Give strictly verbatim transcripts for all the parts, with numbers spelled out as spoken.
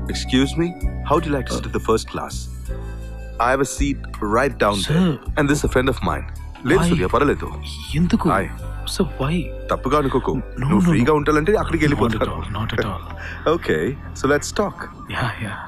Excuse me? How do you like to sit at the first class? I have a seat right down Sir, there. And this is a friend of mine. లేదు సూర్య పర్వాలేదు. ఎందుకు? Hi. So why? తప్పుగా అనుకోకు. నువ్వు ఫ్రీగా ఉండాలంటే అక్కడికి వెళ్ళిపోతాను. Not at all. Okay, so let's talk. Yeah, yeah.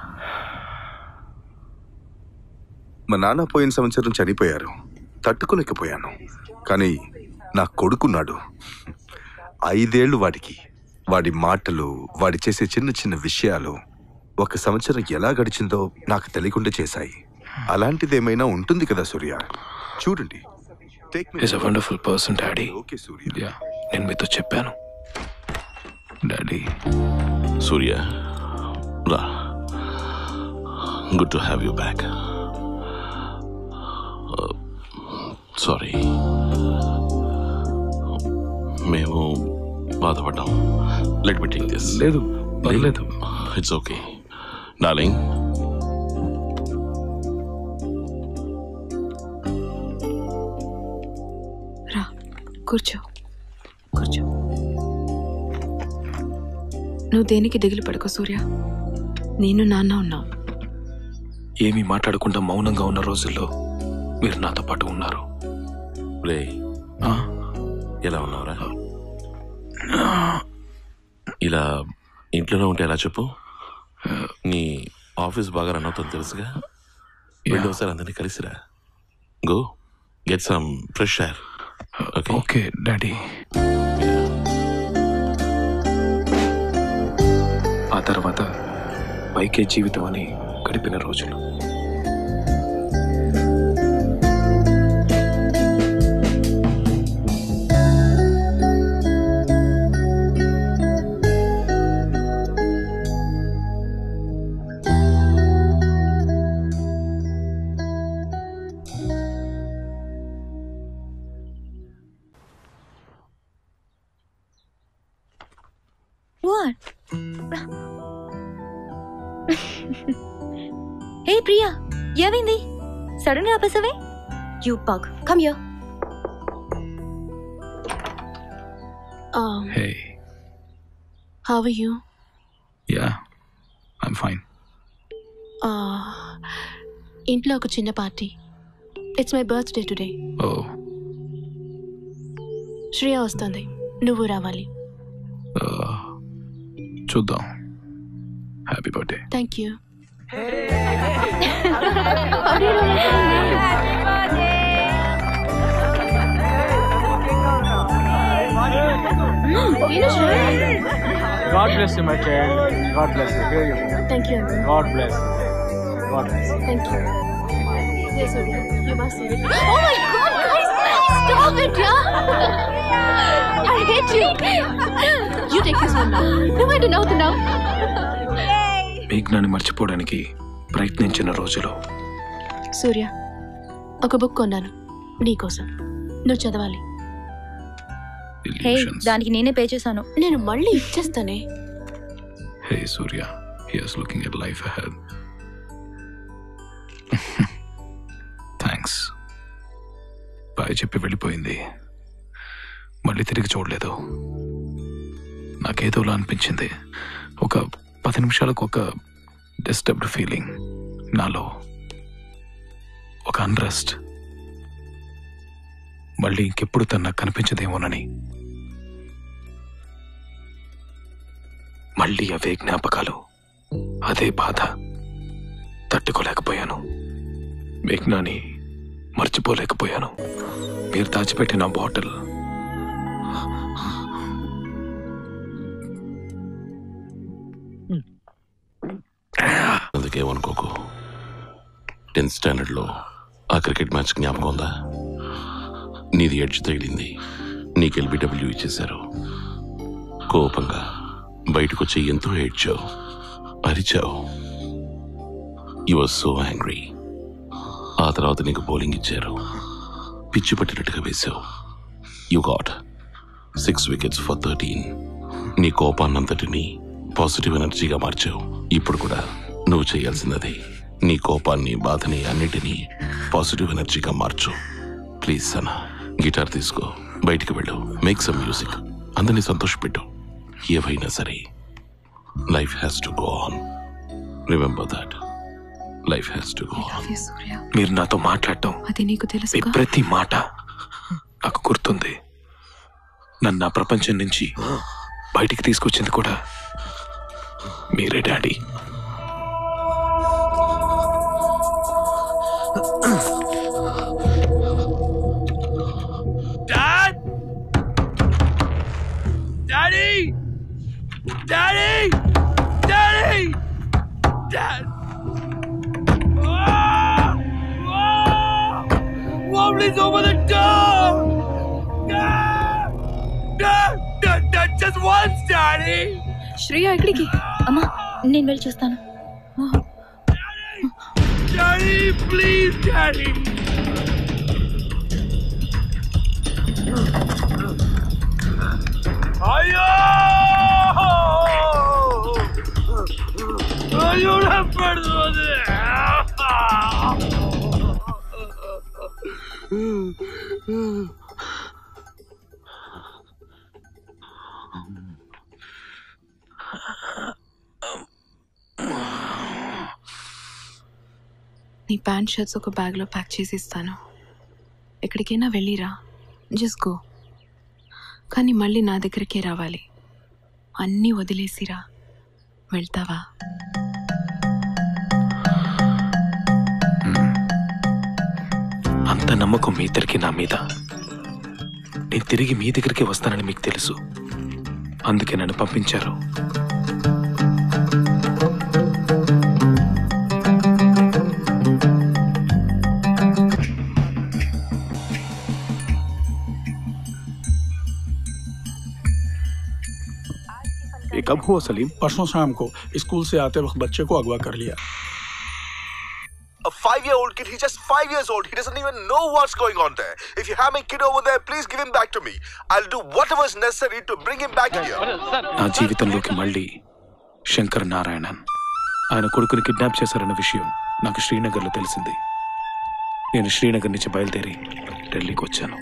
మా నాన్న పోయిన సంవత్సరం చనిపోయారు. తట్టుకోలేకపోయాను. కానీ నా కొడుకున్నాడు. ఐదేళ్లు వాడికి. వాడి మాటలు, వాడి చేసే చిన్న చిన్న విషయాలు ఒక సంవత్సరం ఎలా గడిచిందో నాకు తెలియకుండా చేశాయి. అలాంటిదేమైనా ఉంటుంది కదా సూర్య. చూడండి. He's a wonderful person, Daddy. Okay, Surya. Yeah, నేను మీతో చెప్పాను. Daddy. Surya, ra. Good to have you back. Uh, sorry. మేము బాధపడ్డాం. Let me take this. లేదు, పర్లేదు. It's okay. Darling. కూర్చో కూర్చో. నువ్వు దేనికి దిగులు పడకు సూర్య. నేను నాన్న ఉన్నావు. ఏమీ మాట్లాడకుండా మౌనంగా ఉన్న రోజుల్లో మీరు నాతో పాటు ఉన్నారు. రే, ఎలా ఉన్నావురా? ఇలా ఇంట్లోనే ఉంటే ఎలా చెప్పు? నీ ఆఫీస్ బాగా రన్ అవుతుంది తెలుసుగా. రెండోసారి అందరినీ కలిసిరా. Go get some fresh air. Okay. Okay, Daddy. ఆ తర్వాత పైకే జీవితం అని గడిపిన రోజులు. What? Hey Priya, ఏమైంది? సడన్ గా ఆపేసావే? You bug. Come here. Um, Hey. How are you? Yeah, I'm fine. Uh, ఇంట్లో ఒక చిన్న పార్టీ. It's my birthday today. Oh. Shreya వస్తుంది. నువ్వు రావాలి. Uh, చూద్దాం. Happy birthday. Thank you. God bless you, my child. God bless you. Here you go. Thank you. God bless you. God bless you. Thank you. Yes, Surya. You must say it. Oh my God, guys! Stop it, yeah! I hate you. You take this one now. No way to know the now. మేఘ్నాన్ని మర్చిపోవడానికి ప్రయత్నించిన రోజులు. సూర్య, ఒక book కొన్నాను నీకోసం. నువ్వు చదవాలి. హే, దానికి నేనే పే చేశాను. నేను మళ్ళీ ఇచ్చేస్తానే. Hey Surya, he is looking at life ahead. Thanks. Bye చెప్పి వెళ్ళిపోయింది. మళ్ళీ తిరిగి చూడలేదు. నాకేదోలా అనిపించింది. ఒక పది నిమిషాలకు ఒక డిస్టర్బ్డ్ ఫీలింగ్ నాలో, ఒక అన్రెస్ట్. మళ్ళీ ఇంకెప్పుడు తను నాకు కనిపించదేమోనని. మళ్ళీ అవే జ్ఞాపకాలు, అదే బాధ. తట్టుకోలేకపోయాను. మేఘ్నాని మర్చిపోలేకపోయాను. మీరు దాచిపెట్టిన బాటిల్ అందుకేమనుకోకు. టెన్త్ స్టాండర్డ్లో ఆ క్రికెట్ మ్యాచ్ జ్ఞాపకం ఉందా? నీది ఎడ్జ్ తగిలింది, నీకు ఎల్బిడబ్ల్యూ ఇచ్చేశారు. కోపంగా బయటకు వచ్చి ఎంతో ఏడ్చావు, అరిచావు. You was so angry. ఆ తర్వాత నీకు బౌలింగ్ ఇచ్చారు, పిచ్చి పట్టినట్టుగా వేశావు. You got six wickets for thirteen. నీ కోపాన్నంతటినీ పాజిటివ్ ఎనర్జీగా మార్చావు. ఇప్పుడు కూడా నువ్వు చేయాల్సినది నీ కోపాన్ని, బాధని అన్నిటినీ పాజిటివ్ ఎనర్జీగా మార్చు. ప్లీజ్ సనా, గిటార్ తీసుకో, బయటికి వెళ్ళు, మేక్ సమ్ మ్యూజిక్, అందరినీ సంతోషపెట్టు. ఏవైనా సరే, life has to go on. Remember that life has to go on. మీరు నాతో మాట్లాడటం అది నీకు తెలుసు. మీ ప్రతి మాట నాకు గుర్తుంది. నన్ను నా ప్రపంచం నుంచి బయటికి తీసుకొచ్చింది కూడా మీరే daddy. Dad! Daddy! Daddy! Daddy! Dad! Oh! Oh! Mom, please open the door! Dad! Dad! Dad! Dad! Just once, Daddy! Shreya ఎక్కడికి? అమ్మా నేను వెళ్ళి చూస్తాను. Daddy! Please, Daddy! Ayo! Ayo, la perdone. నీ ప్యాంట్ షర్ట్స్ ఒక బ్యాగ్లో ప్యాక్ చేసి ఇస్తాను. ఎక్కడికైనా వెళ్ళిరా, జస్ట్ గో. కానీ మళ్ళీ నా దగ్గరికే రావాలి. అన్నీ వదిలేసిరా. వెళ్తావా? అంత నమ్మకం మీ ఇద్దరికి నా మీద. నేను తిరిగి మీ దగ్గరికి వస్తానని మీకు తెలుసు, అందుకే నన్ను పంపించారు. ये कब हुआ सलीम? परसों शाम को स्कूल से आते वक्त बच्चे को अगवा कर लिया. A five-year-old kid, he's just five years old. He doesn't even know what's going on there. If you have a kid over there, please give him back to me. I'll do whatever is necessary to bring him back here. నా జీవితంలోకి మళ్ళీ శంకర్ నారాయణన్ ఆయన కొడుకుని kidnap చేశారన్న విషయం నాకు శ్రీనగర్లో తెలిసింది. నేను శ్రీనగర్ నుంచి బయలుదేరి ఢిల్లీకి వచ్చాను.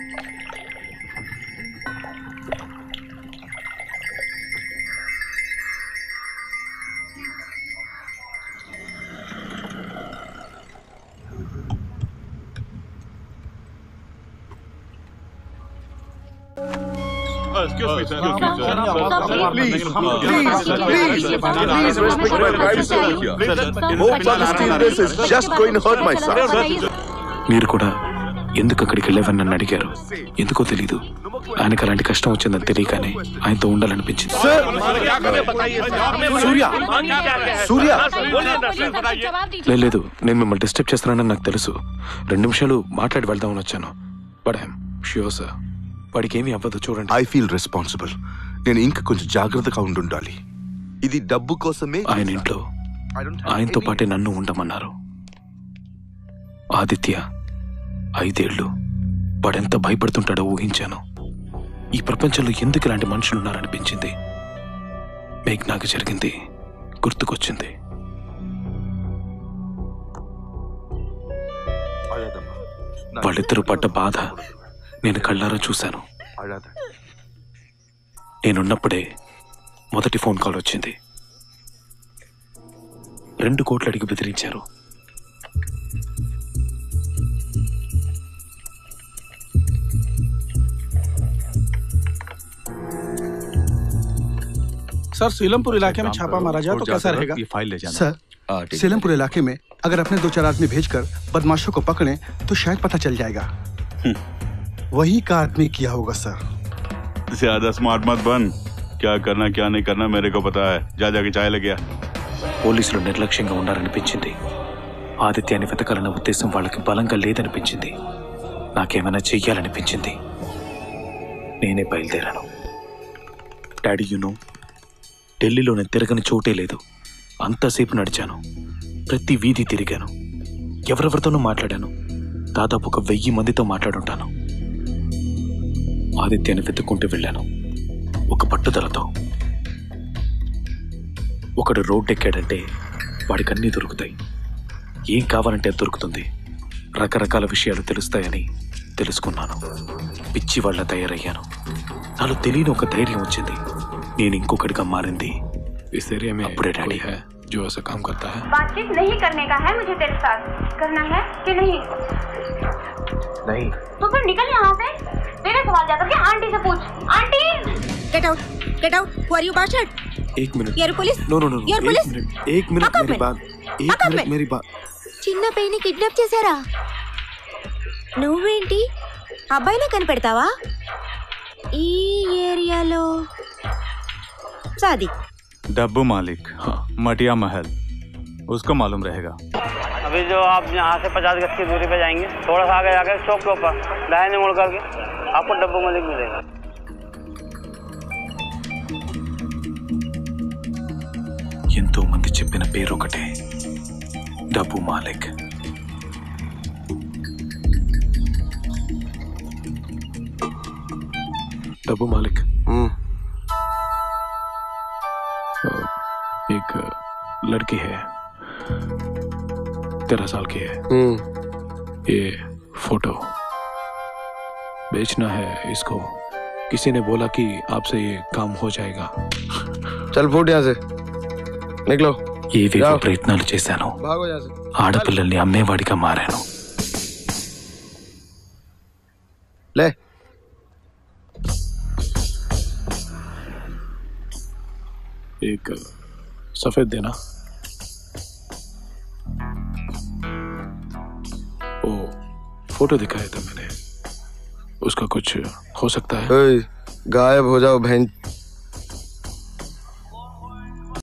Excuse me, sir. Please, please, please, please respect my privacy over here. More Palestinian this is just going to hurt my son. మీరు కూడా ఎందుకు అక్కడికి వెళ్ళేవని నన్ను అడిగారు. ఎందుకో తెలీదు, ఆయనకు అలాంటి కష్టం వచ్చిందని తెలియగానే ఆయనతో ఉండాలనిపించింది. లేదు, నేను మిమ్మల్ని డిస్టర్బ్ చేస్తున్నానని నాకు తెలుసు. రెండు నిమిషాలు మాట్లాడి వెళ్దామని వచ్చాను. బట్ ఐఎమ్ ష్యూర్ సార్, వాడికి ఏమీ అవ్వదు. చూడండి, ఐ ఫీల్ రెస్పాన్సిబుల్. నేను ఇంకా కొంచెం జాగ్రత్తగా ఉండాలి. ఇది డబ్బు కోసమే. ఆయన ఇంట్లో ఆయనతో పాటే నన్ను ఉండమన్నారు. ఆదిత్య ఐదేళ్లు వాడెంత భయపడుతుంటాడో ఊహించాను. ఈ ప్రపంచంలో ఎందుకు ఇలాంటి మనుషులు ఉన్నారనిపించింది. మేఘ్నాకి జరిగింది గుర్తుకొచ్చింది. వాళ్ళిద్దరూ పడ్డ బాధ నేను కళ్ళారా చూశాను. నేనున్నప్పుడే మొదటి ఫోన్ కాల్ వచ్చింది. రెండు కోట్లు అడిగి బెదిరించారు. सर सीलमपुर इलाके में छापा मारा जाए तो कैसा रहेगा? ये फाइल ले जाना सर, सीलमपुर इलाके में अगर अपने दो चार आदमी भेजकर बदमाशों को पकड़े तो शायद पता चल जाएगा. वही का आदमी किया होगा सर. ज्यादा स्मार्ट मत बन. क्या करना क्या नहीं करना मेरे को पता है. जा जाके चाय ले गया. పోలీసులు నిర్లక్ష్యంగా ఉన్నారనిపించింది. ఆదిత్యాన్ని వెతకాలన్న ఉద్దేశం వాళ్ళకి బలంగా లేదనిపించింది. నాకేమైనా చెయ్యాలనిపించింది. నేనే బయలుదేరాను. డాడీ, యూనో, ఢిల్లీలో నేను తిరగని చోటే లేదు. అంతసేపు నడిచాను, ప్రతి వీధి తిరిగాను, ఎవరెవరితోనూ మాట్లాడాను. దాదాపు ఒక వెయ్యి మందితో మాట్లాడుంటాను. ఆదిత్యాన్ని వెతుక్కుంటూ వెళ్ళాను ఒక పట్టుదలతో. ఒకడు రోడ్డు ఎక్కాడంటే వాడికి అన్నీ దొరుకుతాయి. ఏం కావాలంటే అది దొరుకుతుంది. రకరకాల విషయాలు తెలుస్తాయని తెలుసుకున్నాను. పిచ్చి వాళ్ళ తయారయ్యాను. నాలో తెలియని ఒక ధైర్యం వచ్చింది. నేను ఇంకొకటిగా మారింది అప్పుడే డాడీ. जो ऐसा काम करता है? बातचीत नहीं करने का है मुझे तेरे साथ, करना है कि नहीं? नहीं। तो फिर निकल यहाँ से। तेरे सवाल जाकर के आंटी से पूछ। Aunty! Get out, get out. Who are you bastard? एक मिनट। यार पुलिस? No no no. यार पुलिस? एक मिनट मेरी बात। एक मिनट मेरी बात। చిన్న పైని కిడ్నాప్ చేశారా? నువ్వేంటి అబ్బాయిలా కనిపెడతావా? ఈ ఏరియాలో सादिक डब्बू मालिक। हाँ। मटिया महल, उसको मालूम रहेगा। अभी जो आप यहाँ से पचास गज की दूरी पे जाएंगे, थोड़ा सा आगे जाकर चौक के ऊपर दाहिने मुड़ करके आपको डब्बू मालिक मिलेगा। ఎంతో మంది చెప్పిన పేరు ఒకటే, డబ్బు మాలిక్. डब्बू मालिक। एक लड़की है, तेरह साल की है। ये फोटो बेचना है इसको। किसी ने बोला कि आपसे ये काम हो जाएगा। चल फूट यहाँ से, निकलो। ఏవేవో ప్రయత్నాలు చేశాను, भागो यहाँ से। ఆడపిల్లల్ని అమ్మేవాడిగా మారాను. ले एक सफेद देना। वो फोटो दिखाया था मैंने, उसका कुछ हो सकता है? गायब हो जाओ बहन